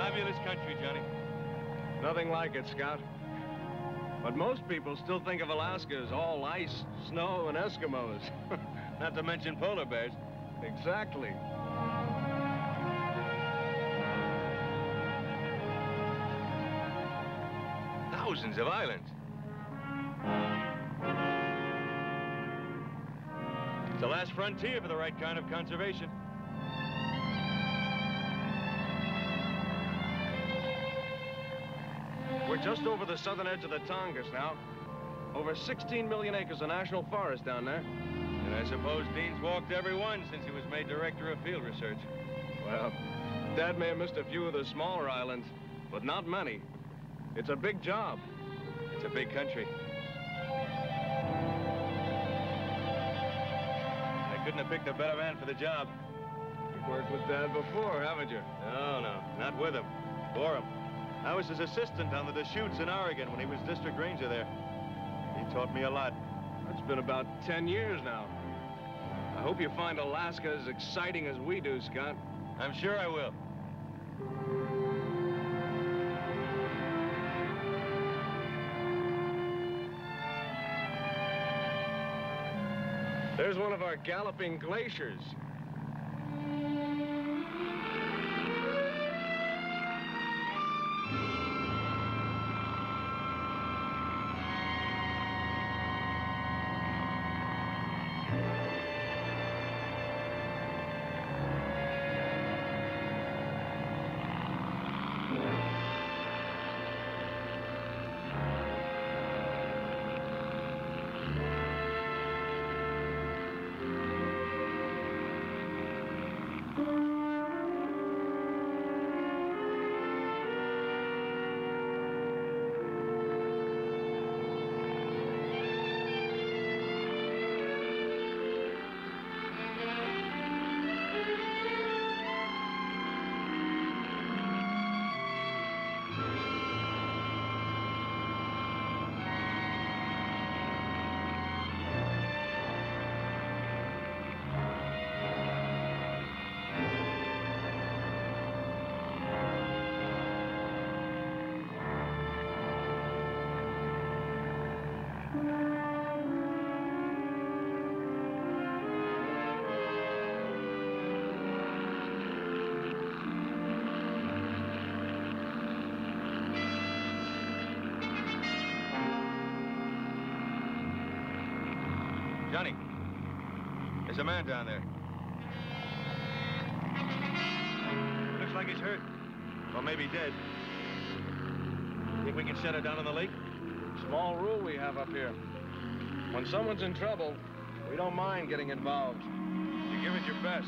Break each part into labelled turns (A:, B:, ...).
A: Fabulous country, Johnny.
B: Nothing like it, Scout. But most people still think of Alaska as all ice, snow, and Eskimos.
A: Not to mention polar bears.
B: Exactly.
A: Thousands of islands. It's the last frontier for the right kind of conservation.
B: We're just over the southern edge of the Tongass now. Over 16 million acres of national forest down there.
A: And I suppose Dean's walked every one since he was made director of field research.
B: Well, Dad may have missed a few of the smaller islands, but not many. It's a big job.
A: It's a big country. I couldn't have picked a better man for the job.
B: You've worked with Dad before, haven't you?
A: No, not with him. For him. I was his assistant on the Deschutes in Oregon when he was district ranger there. He taught me a lot.
B: That's been about 10 years now. I hope you find Alaska as exciting as we do, Scott.
A: I'm sure I will.
B: There's one of our galloping glaciers.
A: Johnny, there's a man down there. Looks like he's hurt. Or maybe dead. Think we can shut her down on the lake?
B: Small rule we have up here. When someone's in trouble, we don't mind getting involved. You give it your best.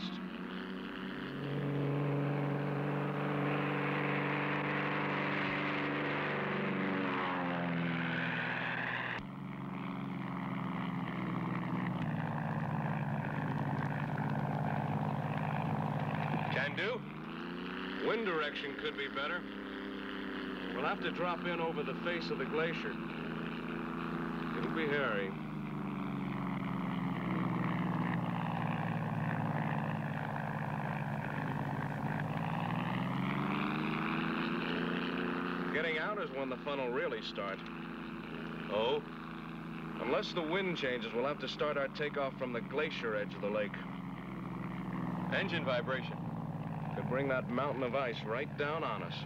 A: Can do.
B: Wind direction could be better. We'll have to drop in over the face of the glacier. It'll be hairy. Getting out is when the fun will really start.
A: Oh?
B: Unless the wind changes, we'll have to start our takeoff from the glacier edge of the lake.
A: Engine vibration.
B: Could bring that mountain of ice right down on us.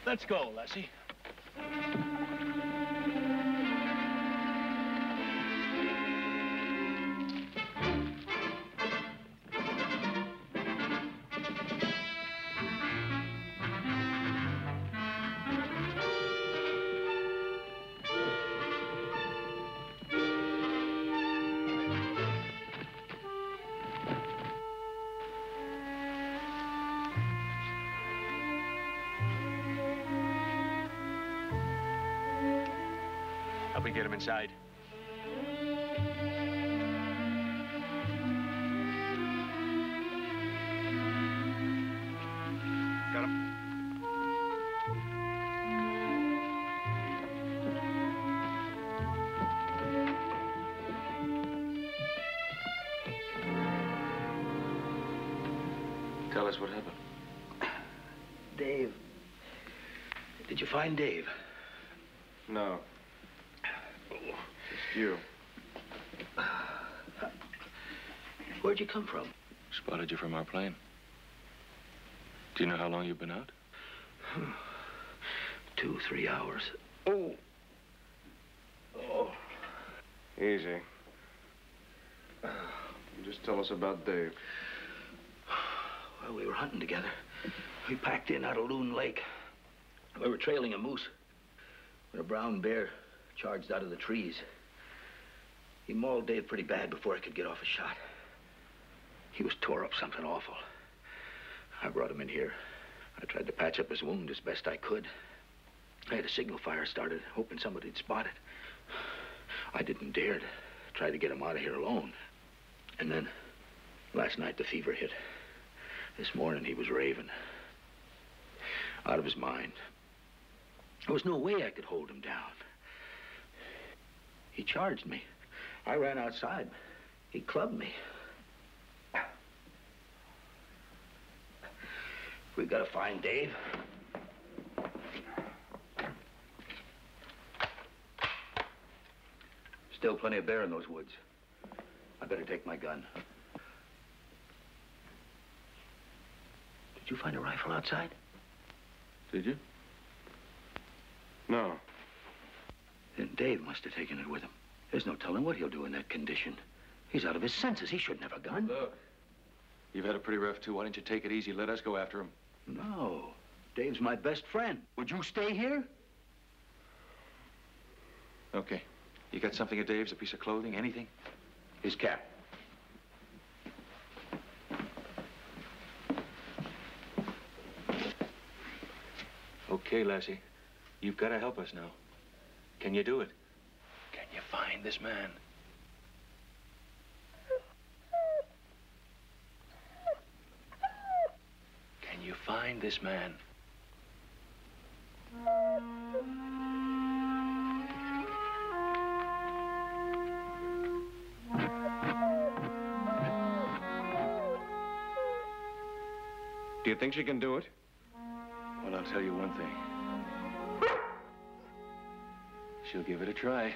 C: Let's go, Lassie. Help me get him inside.
A: Got him.
C: Tell us what happened.
D: Dave. Did you find Dave?
B: No. Just you.
D: Where'd you come from?
C: Spotted you from our plane. Do you know how long you've been out?
D: 2, 3 hours. Oh. Oh.
B: Easy. Just tell us about Dave.
D: Well, we were hunting together. We packed in out of Loon Lake. We were trailing a moose when a brown bear charged out of the trees. He mauled Dave pretty bad before I could get off a shot. He was tore up something awful. I brought him in here. I tried to patch up his wound as best I could. I had a signal fire started, hoping somebody'd spot it. I didn't dare to try to get him out of here alone. And then, last night, the fever hit. This morning, he was raving. Out of his mind. There was no way I could hold him down. He charged me. I ran outside. He clubbed me. We've got to find Dave. Still plenty of bear in those woods. I better take my gun. Did you find a rifle outside?
B: Did you? No.
D: Then Dave must have taken it with him. There's no telling what he'll do in that condition. He's out of his senses. He shouldn't have a gun.
C: Look, you've had a pretty rough too. Why don't you take it easy? Let us go after him.
D: No. Dave's my best friend. Would you stay here?
C: Okay. You got something of Dave's? A piece of clothing? Anything?
D: His cap.
C: Okay, Lassie. You've got to help us now. Can you do it? Can you find this man? Can you find this man?
B: Do you think she can do it?
C: Well, I'll tell you one thing. She'll give it a try.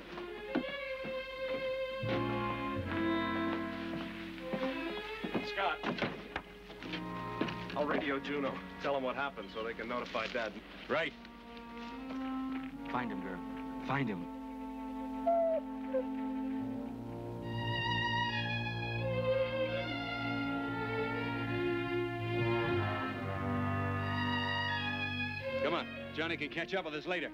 B: Scott. I'll radio Juno. Tell them what happened so they can notify Dad.
C: Right.
D: Find him, girl. Find him.
A: Come on. Johnny can catch up with us later.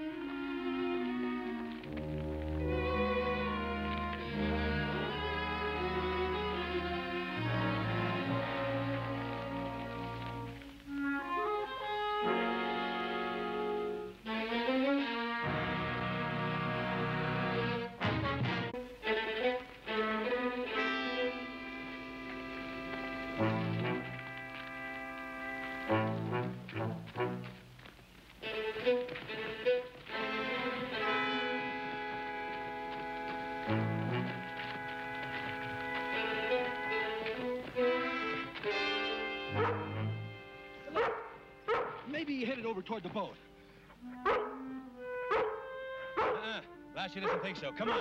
E: Maybe he headed over toward the boat.
A: Lassie doesn't think so. Come on.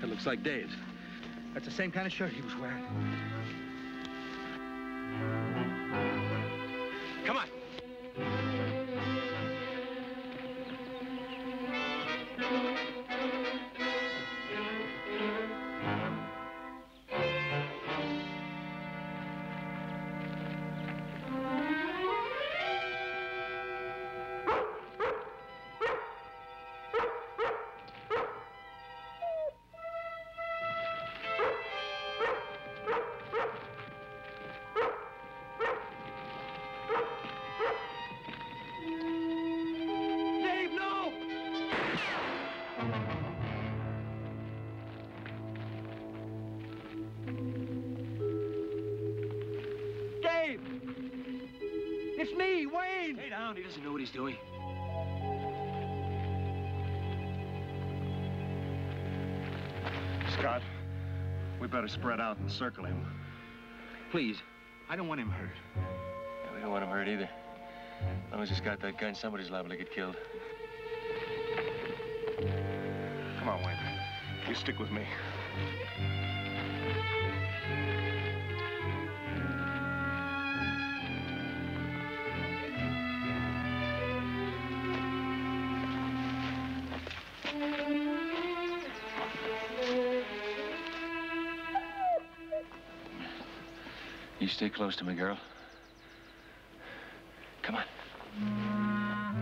E: That looks like Dave's. That's the same kind of shirt he was wearing.
C: Come on.
E: Dave, no! Dave! It's me, Wayne!
C: Stay down. He doesn't know what he's doing.
B: Scott, we better spread out and circle him.
E: Please, I don't want him hurt.
C: Yeah, we don't want him hurt either. As long as he's got that gun, somebody's liable to get killed.
B: Come on, Wayne. You stick with me.
C: You stay close to me, girl. Come on.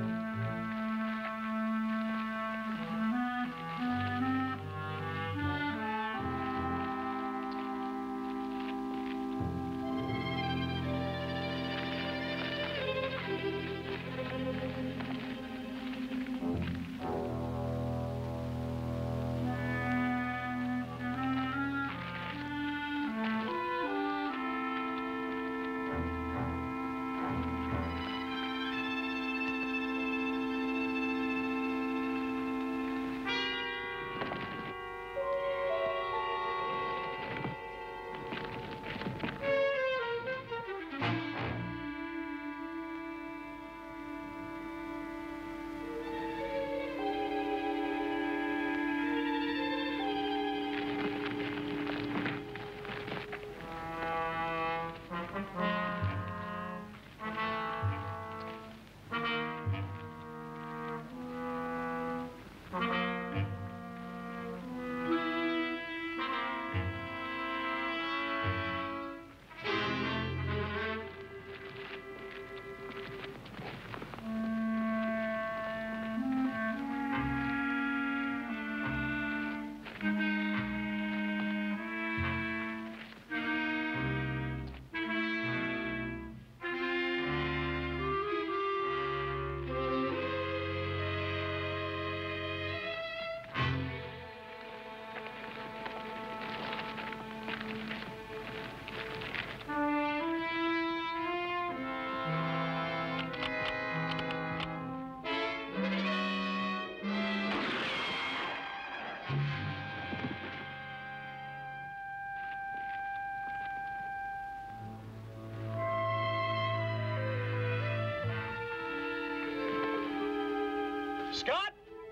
E: Scott?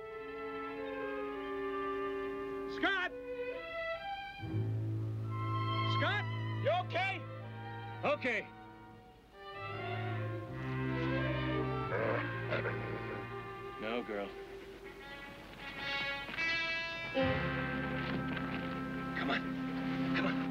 E: Scott? Scott? You okay? Okay.
C: No, girl. Come on. Come on.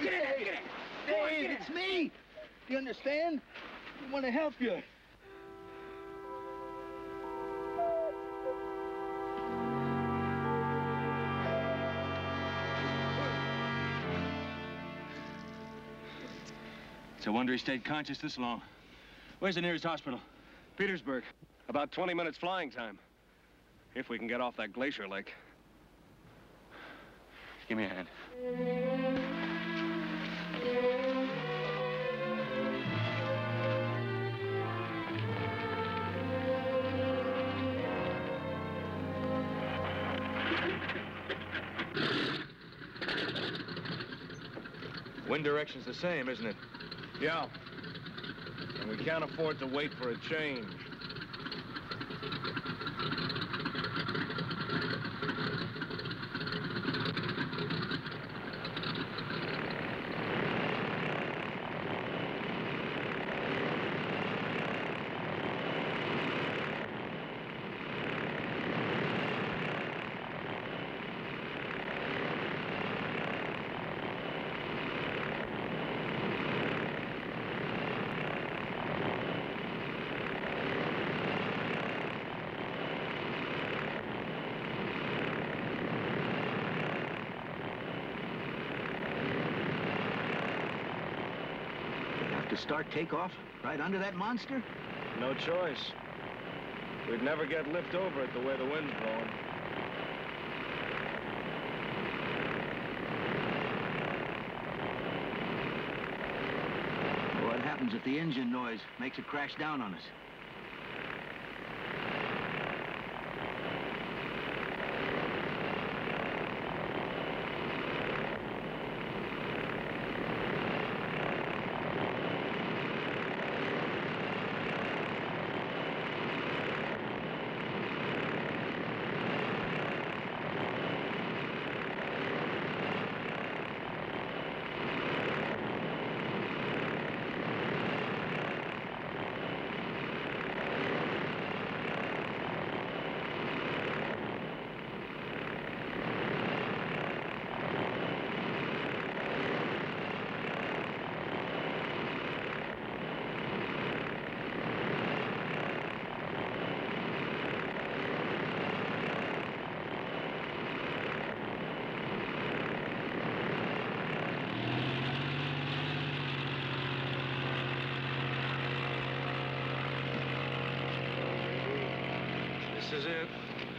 E: Get in! Dave, it's me! Do you understand? I want to help you.
C: It's a wonder he stayed conscious this long. Where's the nearest hospital?
B: Petersburg. About 20 minutes flying time. If we can get off that glacier lake.
C: Give me a hand.
A: Wind direction's the same, isn't it?
B: Yeah. And we can't afford to wait for a change.
D: To start takeoff right under that monster?
B: No choice. We'd never get lift over it the way the wind's blowing.
D: What happens if the engine noise makes it crash down on us?
B: This is it.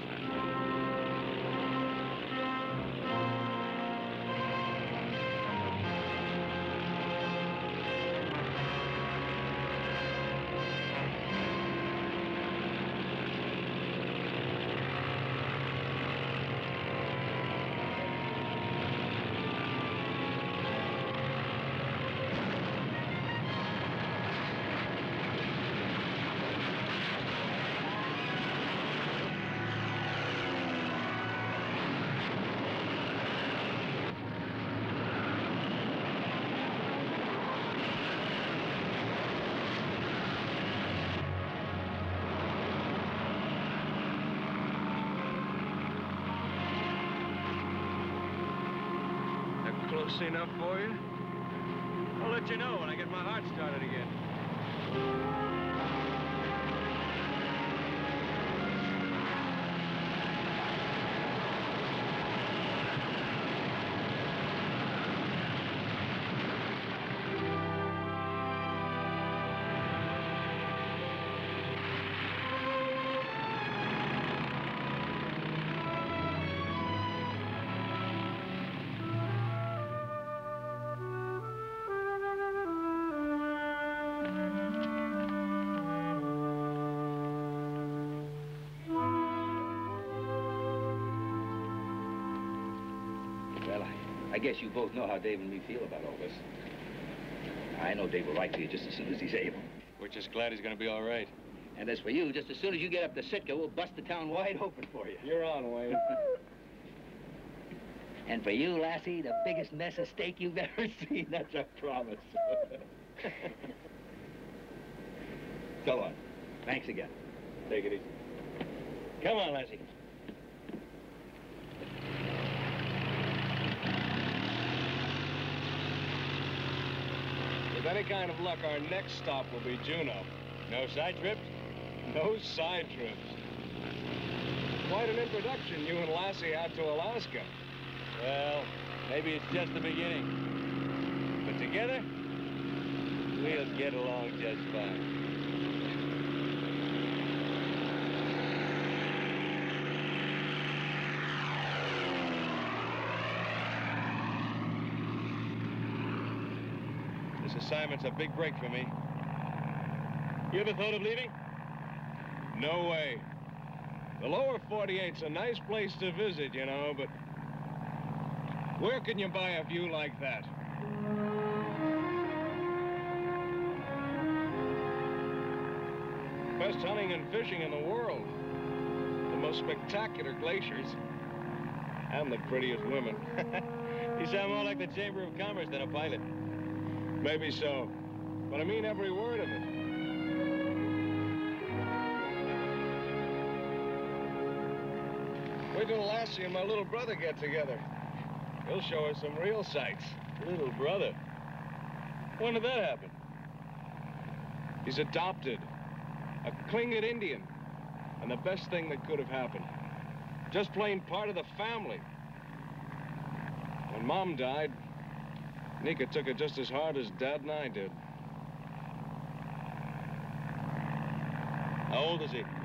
B: Close enough for you?
A: I'll let you know when I get my heart started again.
D: I guess you both know how Dave and me feel about all this. I know Dave will write to you just as soon as he's able.
A: We're just glad he's going to be all right.
D: And as for you, just as soon as you get up to Sitka, we'll bust the town wide open for you.
B: You're on, Wayne.
D: And for you, Lassie, the biggest mess of steak you've ever seen. That's a promise. So long. Thanks again.
B: Take it easy.
D: Come on, Lassie.
B: any kind of luck, our next stop will be Juneau.
A: No side trips?
B: No side trips. Quite an introduction you and Lassie had to Alaska.
A: Well, maybe it's just the beginning. But together, we'll get along just fine. This assignment's a big break for me. You ever thought of leaving?
B: No way. The lower 48's a nice place to visit, you know, but where can you buy a view like that? Best hunting and fishing in the world. The most spectacular glaciers. And the prettiest women.
A: You sound more like the Chamber of Commerce than a pilot.
B: Maybe so, but I mean every word of it. Wait till Lassie and my little brother get together. He'll show us some real sights.
A: Little brother? When did that happen?
B: He's adopted. A Tlingit Indian. And the best thing that could have happened. Just plain part of the family. When Mom died, Nika took it just as hard as Dad and I did.
A: How old is he?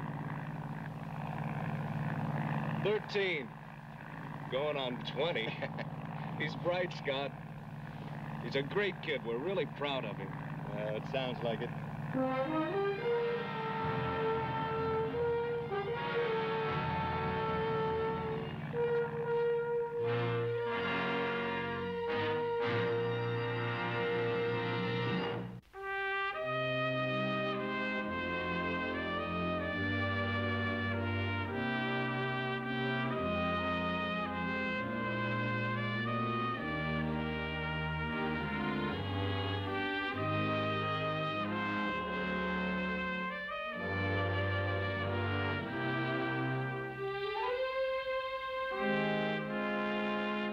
B: 13. Going on 20. He's bright, Scott. He's a great kid. We're really proud of him.
A: It sounds like it.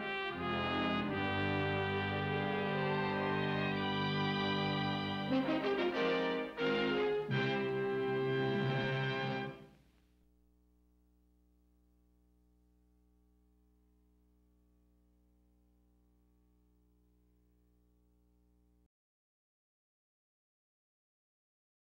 F: Thank you.